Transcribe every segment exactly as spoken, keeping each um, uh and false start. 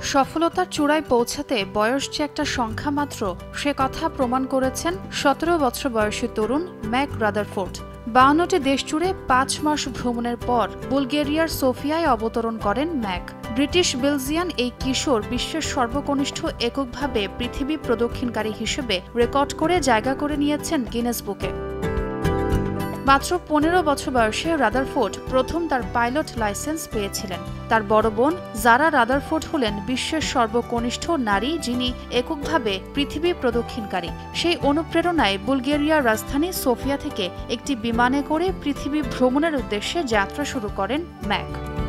সফলতার চূড়ায় পৌঁছাতে বয়স যে একটা সংখ্যা মাত্র সে কথা প্রমাণ করেছেন সতেরো বছর বয়সী তরুণ ম্যাক রাদারফোর্ড। বাউন্নটি দেশ জুড়ে পাঁচ মাস ভ্রমণের পর বুলগেরিয়ার সোফিয়ায় অবতরণ করেন ম্যাক। ব্রিটিশ বেলজিয়ান এই কিশোর বিশ্বের সর্বকনিষ্ঠ এককভাবে পৃথিবী প্রদক্ষিণকারী হিসেবে রেকর্ড করে জায়গা করে নিয়েছেন গিনেস বুকে। মাত্র পনেরো বছর বয়সে রাদারফোর্ড প্রথম তার পাইলট লাইসেন্স পেয়েছিলেন। তার বড় বোন জারা রাদারফোর্ড হলেন বিশ্বের সর্বকনিষ্ঠ নারী যিনি এককভাবে পৃথিবী প্রদক্ষিণকারী। সেই অনুপ্রেরণায় বুলগেরিয়ার রাজধানী সোফিয়া থেকে একটি বিমানে করে পৃথিবী ভ্রমণের উদ্দেশ্যে যাত্রা শুরু করেন ম্যাক।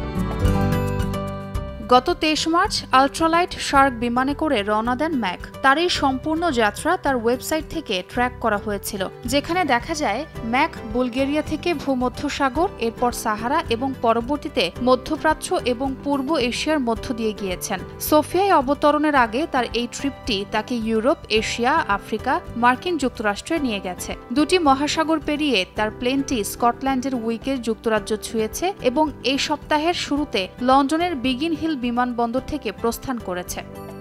গত তেইশ মার্চ আল্ট্রালাইট শার্ক বিমানে করে রওনা দেন ম্যাক। তার এই সম্পূর্ণ যাত্রা তার ওয়েবসাইট থেকে ট্র্যাক করা হয়েছিল, যেখানে দেখা যায় ম্যাক বুলগেরিয়া থেকে ভূমধ্যসাগর, এরপর সাহারা এবং পরবর্তীতে মধ্যপ্রাচ্য এবং পূর্ব এশিয়ার মধ্য দিয়ে গিয়েছেন। সোফিয়ায় অবতরণের আগে তার এই ট্রিপটি তাকে ইউরোপ, এশিয়া, আফ্রিকা, মার্কিন যুক্তরাষ্ট্রে নিয়ে গেছে। দুটি মহাসাগর পেরিয়ে তার প্লেনটি স্কটল্যান্ডের উইকে যুক্তরাজ্য ছুঁয়েছে এবং এই সপ্তাহের শুরুতে লন্ডনের বিগিন হিল বিমানবন্দর থেকে প্রস্থান করেছে।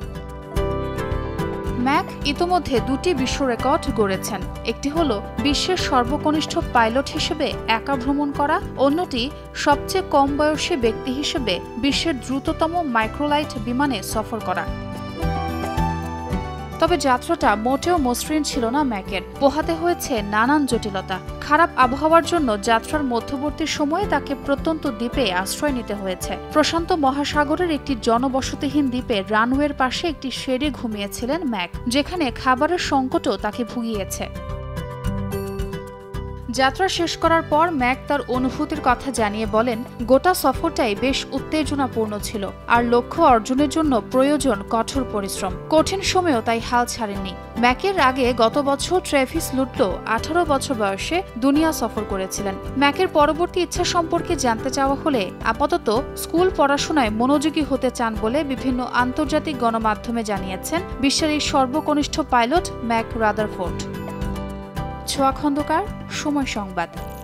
ম্যাক ইতোমধ্যে দুটি বিশ্ব রেকর্ড গড়েছেন। একটি হল বিশ্বের সর্বকনিষ্ঠ পাইলট হিসেবে একা ভ্রমণ করা, অন্যটি সবচেয়ে কম বয়সী ব্যক্তি হিসেবে বিশ্বের দ্রুততম মাইক্রোলাইট বিমানে সফর করা। তবে যাত্রাটা মোটেও মসৃণ ছিল না ম্যাকের। পোহাতে হয়েছে নানান জটিলতা। খারাপ আবহাওয়ার জন্য যাত্রার মধ্যবর্তী সময়ে তাকে প্রত্যন্ত দ্বীপে আশ্রয় নিতে হয়েছে। প্রশান্ত মহাসাগরের একটি জনবসতিহীন দ্বীপে রানওয়ের পাশে একটি শেডে ঘুমিয়েছিলেন ম্যাক, যেখানে খাবারের সংকটও তাকে ভুগিয়েছে। যাত্রা শেষ করার পর ম্যাক তার অনুভূতির কথা জানিয়ে বলেন, গোটা সফরটাই বেশ উত্তেজনাপূর্ণ ছিল, আর লক্ষ্য অর্জনের জন্য প্রয়োজন কঠোর পরিশ্রম। কঠিন সময়েও তাই হাল ছাড়েননি। ম্যাকের আগে গত বছর ট্রেভিস লুটলো আঠারো বছর বয়সে দুনিয়া সফর করেছিলেন। ম্যাকের পরবর্তী ইচ্ছা সম্পর্কে জানতে চাওয়া হলে আপাতত স্কুল পড়াশোনায় মনোযোগী হতে চান বলে বিভিন্ন আন্তর্জাতিক গণমাধ্যমে জানিয়েছেন বিশ্বের এই সর্বকনিষ্ঠ পাইলট ম্যাক রাদারফোর্ড। ছোয়া খন্দকার, সময় সংবাদ।